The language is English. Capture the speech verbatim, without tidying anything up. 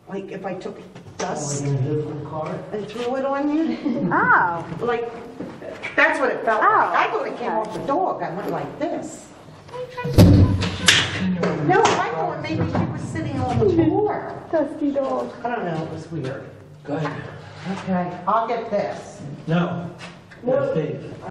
like if I took Are dust we gonna do it from the car? and threw it on you. Oh. Like, that's what it felt Oh, like. I thought it came okay. off the dog. I went like this. No, I thought maybe she was sitting on the floor. Dusty dog. I don't know, it was weird. Go ahead. Okay, I'll get this. No. That's Dave.